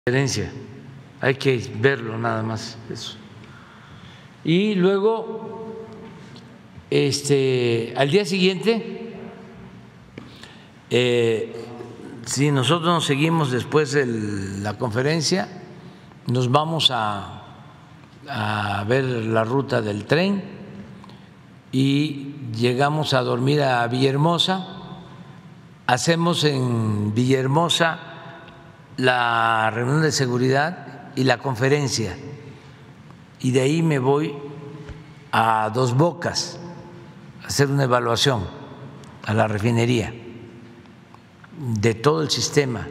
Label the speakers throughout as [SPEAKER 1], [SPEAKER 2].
[SPEAKER 1] Herencia, hay que verlo nada más eso. Y luego, al día siguiente, si nosotros nos seguimos después de la conferencia, nos vamos a ver la ruta del tren y llegamos a dormir a Villahermosa. Hacemos en Villahermosa la reunión de seguridad y la conferencia, y de ahí me voy a Dos Bocas a hacer una evaluación a la refinería de todo el sistema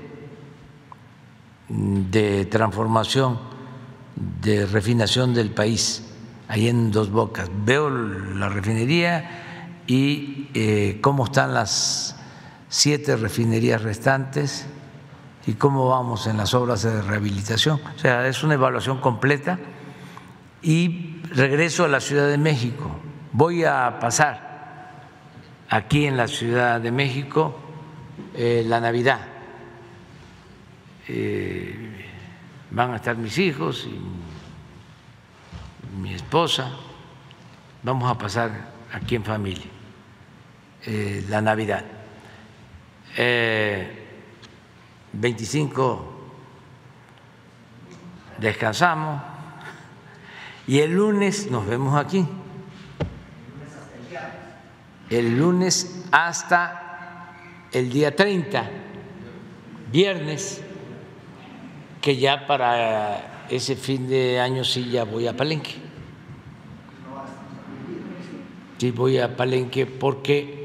[SPEAKER 1] de transformación, de refinación del país, ahí en Dos Bocas. Veo la refinería y cómo están las 7 refinerías restantes y cómo vamos en las obras de rehabilitación. O sea, es una evaluación completa. Y regreso a la Ciudad de México. Voy a pasar aquí en la Ciudad de México la Navidad. Van a estar mis hijos y mi esposa. Vamos a pasar aquí en familia la Navidad. 25 descansamos y el lunes nos vemos aquí. El lunes hasta el día 30, viernes, que ya para ese fin de año sí ya voy a Palenque. Sí, voy a Palenque porque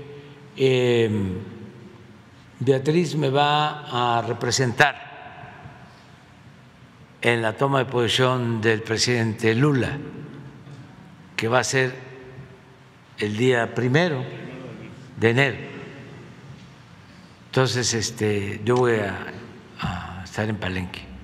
[SPEAKER 1] Beatriz me va a representar en la toma de posesión del presidente Lula, que va a ser el día 1 de enero. Entonces, yo voy a estar en Palenque.